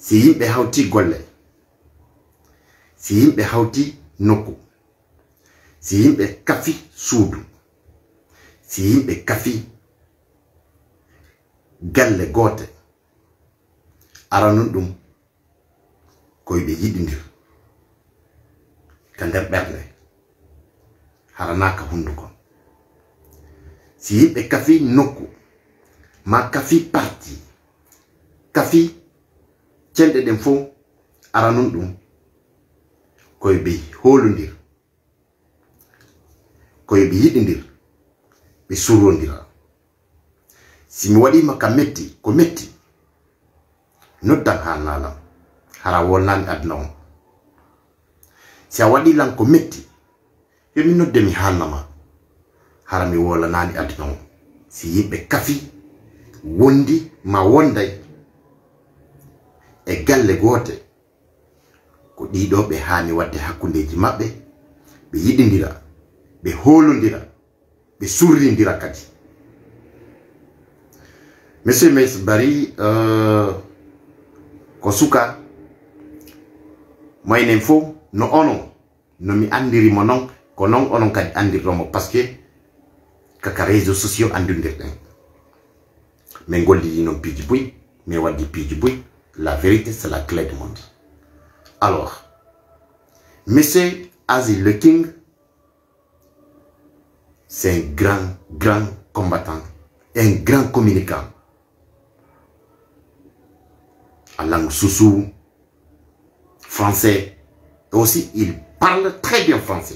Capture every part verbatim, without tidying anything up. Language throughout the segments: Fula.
si yimɓe hawti golle, si yimɓe hawti nokku, si yimɓe kafi suudu, si yimɓe kafi galle goote, aranun ɗum ko ɓe yiɗindir ka nder ɓernde haranaka hunduko. Si yimɓe kafi nokku ma kafi parti, kafi cenɗe ɗen fof aranun ɗum koye ɓe holondir, koye ɓe yiɗindir, ɓe surrondira. Si mi waɗima ka metti ko metti, noddan ha nalam hara wonnani aduna on. Si a waɗi lan ko metti, yomi nodde mi hannama hara mi wolanani aduna on. Si yimɓe kafi wondi ma wonday e galle goote, ko ɗiɗo ɓe hani wadde hakkundeji maɓɓe, ɓe yiɗindira, ɓe holondira, ɓe surrindira kadi. Monsieur Maïs Barry euh, ko suka moynen fof no onon no mi andirimo non ko non onon kadi andirtomo, par ce que kaka réseaux sociaux andirdirɗen min gollidi noon piiji boyi, min waddi piiji boyi. La vérité, c'est la clé du monde. Alors, Monsieur Aziz Le King, c'est un grand, grand combattant, un grand communicant. En langue soussou, français, et aussi il parle très bien français.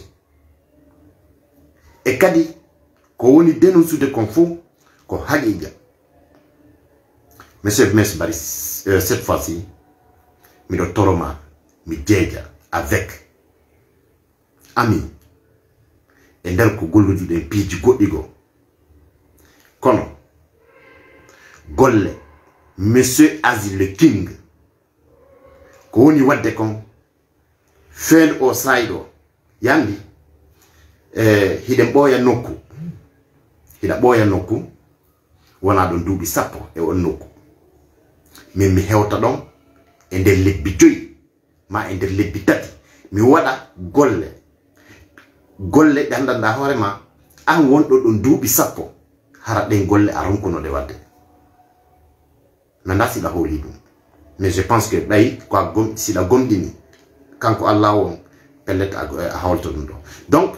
Et kadi, ko woni dénoncude kon fof ko haqiqa. Monsieur Maïs Barry, euh, cette fois-ci, mi do toroma, mi jeeja avec ami e nder ko gollujuɗen piiji goɗɗi go. Kono golle Monsieur Aziz Le King ko woni wadde kon fen o sayɗo yandi eh, hiɗen ɓooya nokku, hiɗa ɓooya nokku wona ɗon duuɓi sappo e on nokku, min mi hewta ɗon e nder lebbi joyi ma e nder lebbi tati mi waɗa golle golle ɗe andanda hoorema an wonɗo ɗon duuɓi sappo hara ɗen golle a ronkunoɗe wadde. Nanda siɗa hooli ɗum, mais je pense que ɗayi ko a gom siɗa gomɗini kanko Allah won pellet a hawlto ɗum ɗo. Donc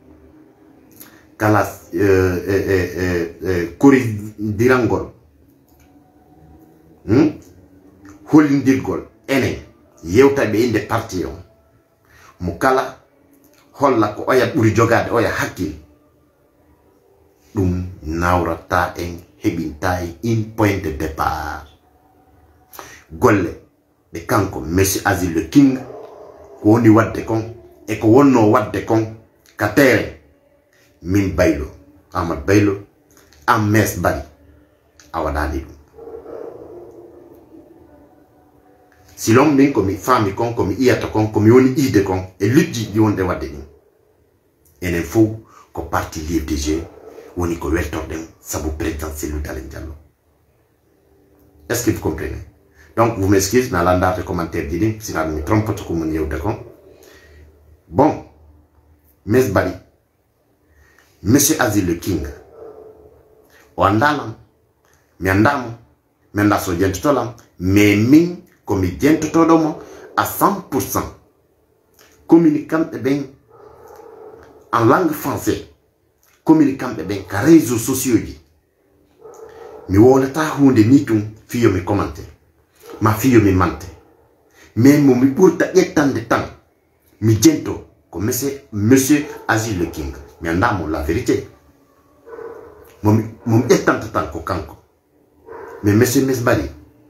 kala euh, euh, euh, euh, koridirangol hmm? hollindirgol enen yewtaɓe inde parti on mo kala holla ko oya ɓuri jogade oya hakkil ɗum nawrata en heɓinta in point de départ. Golle ɓe kanko Monsieur Aziz Le King ko woni wadde kon e ko wonno wadde kon ka terrain, min Baylo Amadou Baylo an Maïs Barry a waɗani ɗum. Silon min komi fami kon komi iyata kon komi woni ide kon e lujji ɗi wonde wadde ɗin enen fof ko parti Livre des Jeux woni ko weltorɗen sabu président Cellou Dalein Diallo. Est-ce que vous comprenez? Donc vous m'excusez mais ala darde commentaire ɗiɗi sina mi trompote ko mun yewde kon. Bon, Maïs Barry, Monsieur Aziz Le King o andalam mi andamo mi anda so jentotolam, mais min komi jentotoɗomo à cent pour cent communiquant ben en langue française, communiquant ben ka réseaux sociaux ji. Mi wolata hunde ni tum fiyo mi commenté ma fiyo mi mante, mais mo mi ɓurta ƴettande tan mi jento ko monsieur Monsieur Aziz Le King. Mi andamo la vérité mo mi ƴettanta tan ko kanko, mais Monsieur Maïs Barry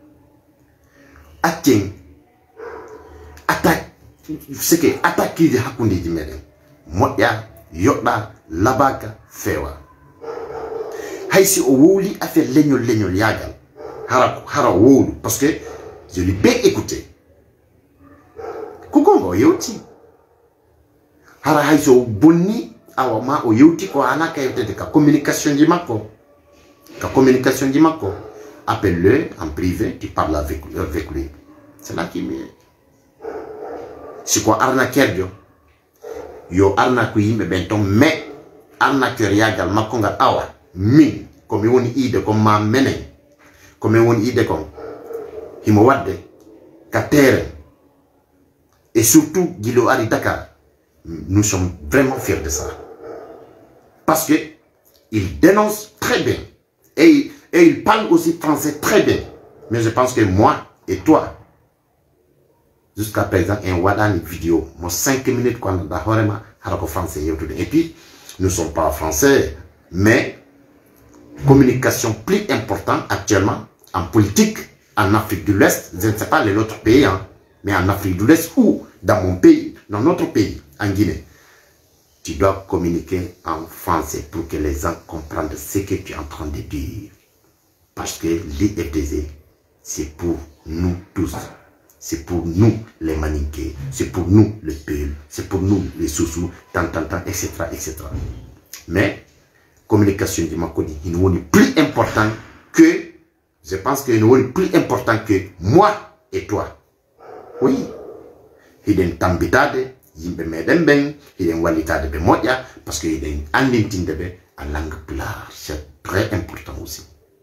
accen attaque c'est que attaque ji hakkundeji meɗen moƴƴa yoɗɗa labaka fewa. Haysi o wowli affaire leñol leñol yagal hara hara wowlu parce que je l'ai bien écouté ko gonga o yewti hara hayso o bonni awa ma o yewti ko hana ka yewtede ka communication ji makko ka communication ji makko. Appelle-le en privé, tu parles avec, avec lui. C'est là qui me... C'est quoi arnaqueur, yo? Yo arnaque yimbe benton, mais arnaqueur yagal makonga awa, min, comme on ide comme ma menen, comme on ide comme, himo wadde, katere, et surtout, Guilo Ari Dakar, nous sommes vraiment fiers de ça. Parce que il dénonce très bien. Et, et il parle aussi français très bien. Mais je pense que moi et toi, jusqu'à présent, un wadani vidéo, moi cinq minutes quand on a vraiment français. Et puis, nous ne sommes pas français, mais communication plus importante actuellement en politique, en Afrique de l'Ouest, je ne sais pas les autres pays, hein, mais en Afrique de l'Ouest ou dans mon pays, dans notre pays, en Guinée, tu dois communiquer en français pour que les gens comprennent ce que tu es en train de dire. Parce que l'I F D Z, c'est pour nous tous. C'est pour nous les Maninké, c'est pour nous les Peul, c'est pour nous les Soussous, tant, tant, tant, et cetera, et cetera. Mais, communication du Makodi, il n'est plus important que, je pense qu'il n'est plus important que moi et toi. Oui. Il est un tambitade, il est un ben, il est un walitade de moya, parce qu'il est un andintin de ben, en langue plar. C'est très important aussi.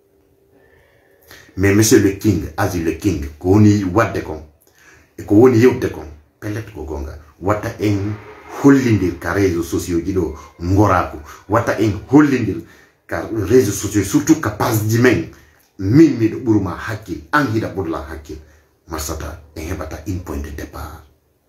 Mais monsieur le King, as le King, qu'on y voit de con, et qu'on y a de con, peut-être qu'on gonga, wata en holindir car réseaux sociaux dido ngoraku, wata en holindir car réseaux sociaux, surtout capaz d'imeng, mimi de buruma hakil, anhida burla hakil, marsata, en hebata une point de départ.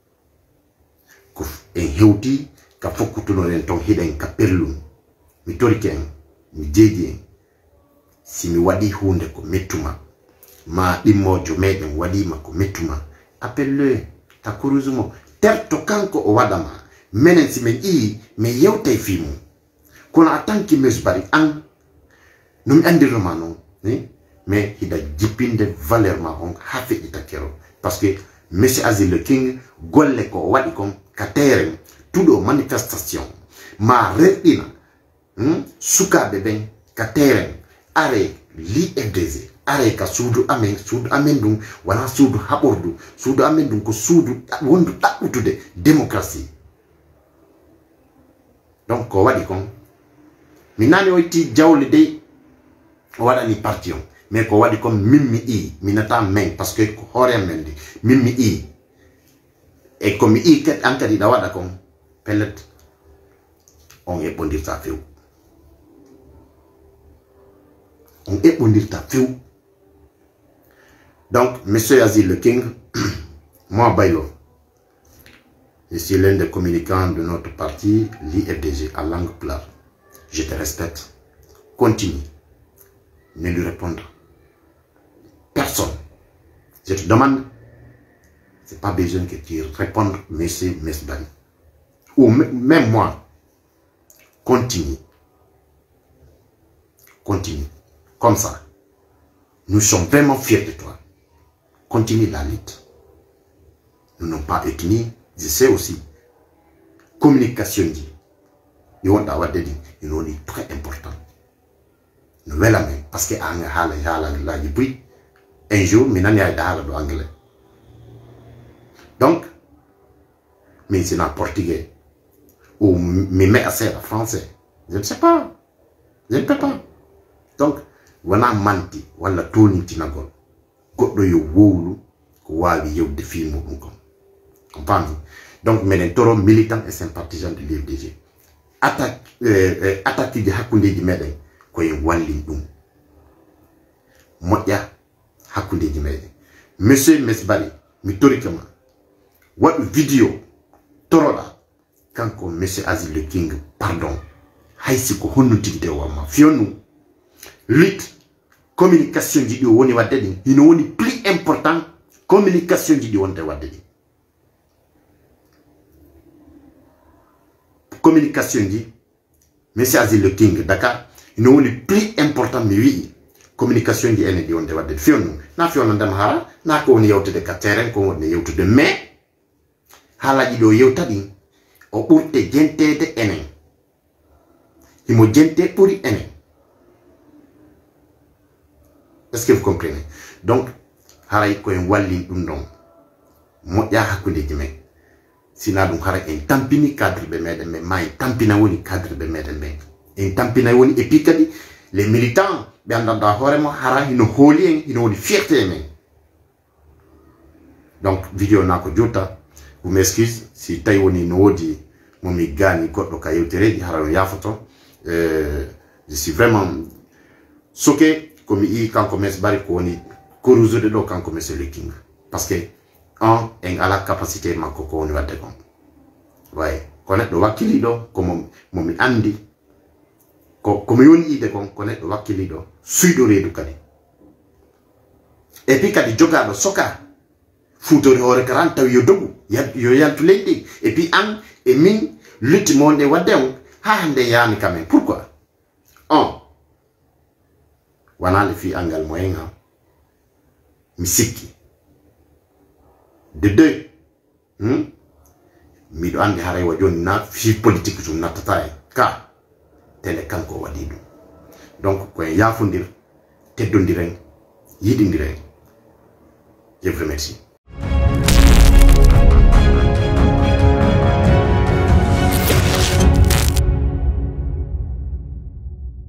En hewti ka fokutuno len ton hiden ka perlum mi toriken mi jeje si mi wadi hunde ko metuma ma dimmojo meden wadi ma ko metuma appelle ta kuruzumo terto kanko o wadama menen si men i me yewtay fimu kono atanki mesbari an num andir romano ni mais hida jipinde valeur ma on hafe itakero parce que monsieur Azil le King golle ko wadi kon katere tudo manifestation ma redina hmm? Suka beben katere are li F D Z are ka sudu amen sudu amen dum wala sudu habordu sudu amen dum ko sudu wondu tabutude démocratie donc ko wadi kon minani oyti jawle de wada ni partion mais ko wadi comme mimmi i minata men parce que ko hore men di mimmi i et comme i ket ankadi da wada comme pellet on est bon dire ça fait on est bon dire ça fait donc monsieur Azil le King moi Baylo je suis l'un des communicants de notre parti l'I F D G à langue plate je te respecte continue ne lui répondre personne. Je te demande, c'est pas besoin que tu répondes, monsieur Mesbari. Ou même moi, continue. Continue. Comme ça. Nous sommes vraiment fiers de toi. Continue la lutte. Nous n'avons pas ethnie, je sais aussi. Communication dit. Ils ont est très important. Nous la main parce que en hala hala la depuis un jour maintenant il y a de anglais donc mais c'est en portugais ou mais mais c'est en français je ne sais pas je ne peux pas donc wana manti wala toni tinagol goddo yo wowlu ko wawi yewde film dum ko comprendre donc menen toro militant et sympathisant de l'I F D G attaque euh, attaque di hakunde di meden koy wallin dum moƴƴa hakkundeji meɗen monsieur Mesbari mi torikama waɗu vidéo toroɗa kanko monsieur Azil le King pardon haysi ko honnutigde wamma fiyonnu lutte communication ji ɗi o woni wadde ɗin hino woni plus important communication ji ɗi wonde wadde ɗin communication ji monsieur Azil le King Dakar hino woni plus important mi wi'i communication ji ene di wonde wadde fiyonnu na fiyonno ndem hala na ko woni yewtude ka terrain ko woni yewtude mais haalaji ɗo yewta ɗin o ɓurte jentede enen himo jente ɓuri enen est ce que vous comprenez donc haray koyen wallin ɗum ɗon mo ya hakunde jime sina dum hara en tampini cadre be meden mais ma en tampina woni cadre be meden be en tampina woni et puis kadi les militants be andanda horemo hara hino holi en hino woni fierté men. Donc vidéo nako jota vous m'excuse si tay woni no wodi momi gani goddo ka yewtere di hara ya photo euh je suis vraiment choqué comme i kan commerce bari ko woni koruzo de do kan commerce le king parce que en en a la capacité manko ko woni wadde kon way konet do wakili do ko mom momi andi ko ko mi woni ide kon konet do wakili do suido redu kadi et puis kadi jogado soka futori hore quarante yo dogu yo yantu lendi et puis an et min lutte monde wadde on ha hande yani quand même pourquoi on wana le fi angal moyen ha misiki de deux hmm mi do ande haray wa joni na fi politique jum na tataay ka tele kanko wadi dum donc ko yafundir teddondiren yidindiren je vous remercie.